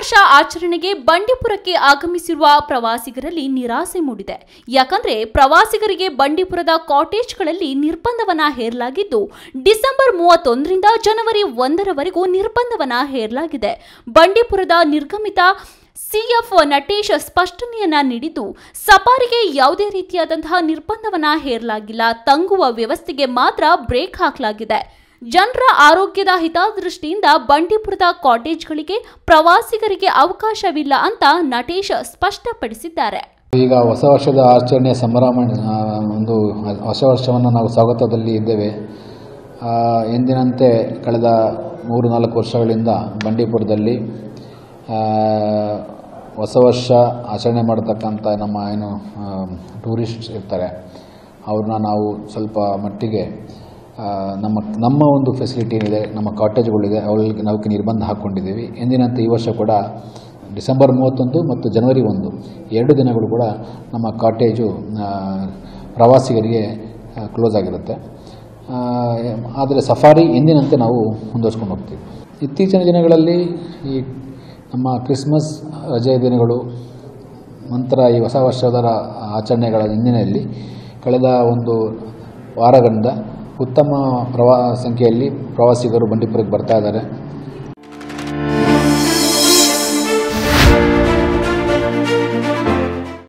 ವರ್ಷ ಆಚರಣೆಗೆ ಬಂಡೀಪುರಕ್ಕೆ ಆಗಮಿಸಿರುವ ಪ್ರವಾಸಿಗರಲ್ಲಿ ನಿರಾಸೆ ಮೂಡಿದೆ. ಯಾಕಂದ್ರೆ ಪ್ರವಾಸಿಗರಿಗೆ ಬಂಡೀಪುರದ ಕಾಟೇಜ್ಗಳಲ್ಲಿ ನಿರ್ಬಂಧವನ್ನ ಹೇರಲಾಗಿದ್ದು, ಡಿಸೆಂಬರ್ 31ರಿಂದ ಜನವರಿ 1ರವರೆಗೂ ನಿರ್ಬಂಧವನ್ನ ಹೇರಲಾಗಿದೆ. ಬಂಡೀಪುರದ ನಿರ್ಗಮಿತ ಸಿಎಫ್ ನಟೇಶ್ ಸ್ಪಷ್ಟನೆಯನ್ನ ನೀಡಿದ್ದು, ಸಫಾರಿಗೆ ಯಾವುದೇ ರೀತಿಯಾದಂತಹ ನಿರ್ಬಂಧವನ್ನ ಹೇರಲಾಗಿಲ್ಲ, ತಂಗುವ ವ್ಯವಸ್ಥೆಗೆ ಮಾತ್ರ ಬ್ರೇಕ್ ಹಾಕಲಾಗಿದೆ. ಜನರ ಆರೋಗ್ಯದ ಹಿತದೃಷ್ಟಿಯಿಂದ ಬಂಡೀಪುರದ ಕಾಟೇಜ್ಗಳಿಗೆ ಪ್ರವಾಸಿಗರಿಗೆ ಅವಕಾಶವಿಲ್ಲ ಅಂತ ನಟೇಶ್ ಸ್ಪಷ್ಟಪಡಿಸಿದ್ದಾರೆ. ಈಗ ಹೊಸ ವರ್ಷದ ಆಚರಣೆಯ ಸಂಭ್ರಮ, ಒಂದು ಹೊಸ ವರ್ಷವನ್ನು ನಾವು ಸ್ವಾಗತದಲ್ಲಿ ಇದ್ದೇವೆ. ಎಂದಿನಂತೆ ಕಳೆದ 3-4 ವರ್ಷಗಳಿಂದ ಬಂಡೀಪುರದಲ್ಲಿ ಹೊಸ ವರ್ಷ ಆಚರಣೆ ಮಾಡತಕ್ಕಂಥ ನಮ್ಮ ಏನು ಟೂರಿಸ್ಟ್ ಇರ್ತಾರೆ ಅವ್ರನ್ನ ನಾವು ಸ್ವಲ್ಪ ಮಟ್ಟಿಗೆ ನಮ್ಮ ಒಂದು ಫೆಸಿಲಿಟಿ ಏನಿದೆ, ನಮ್ಮ ಕಾಟೇಜ್ಗಳಿದೆ, ಅವಳಿಗೆ ನಾವು ನಿರ್ಬಂಧ ಹಾಕ್ಕೊಂಡಿದ್ದೀವಿ. ಎಂದಿನಂತೆ ಈ ವರ್ಷ ಕೂಡ ಡಿಸೆಂಬರ್ 31 ಮತ್ತು ಜನವರಿ 1 2 ದಿನಗಳು ಕೂಡ ನಮ್ಮ ಕಾಟೇಜು ಪ್ರವಾಸಿಗರಿಗೆ ಕ್ಲೋಸ್ ಆಗಿರುತ್ತೆ. ಆದರೆ ಸಫಾರಿ ಎಂದಿನಂತೆ ನಾವು ಮುಂದುವರ್ಸ್ಕೊಂಡು ಹೋಗ್ತೀವಿ. ಇತ್ತೀಚಿನ ದಿನಗಳಲ್ಲಿ ಈ ನಮ್ಮ ಕ್ರಿಸ್ಮಸ್ ರಜೆಯ ದಿನಗಳು ನಂತರ ಈ ಹೊಸ ವರ್ಷದ ಆಚರಣೆಗಳ ಹಿನ್ನೆಲೆಯಲ್ಲಿ ಕಳೆದ ಒಂದು ವಾರಗಳಿಂದ ಉತ್ತಮ ಸಂಖ್ಯೆಯಲ್ಲಿ ಪ್ರವಾಸಿಗರು ಬಂಡೀಪುರಕ್ಕೆ ಬರ್ತಾ ಇದ್ದಾರೆ.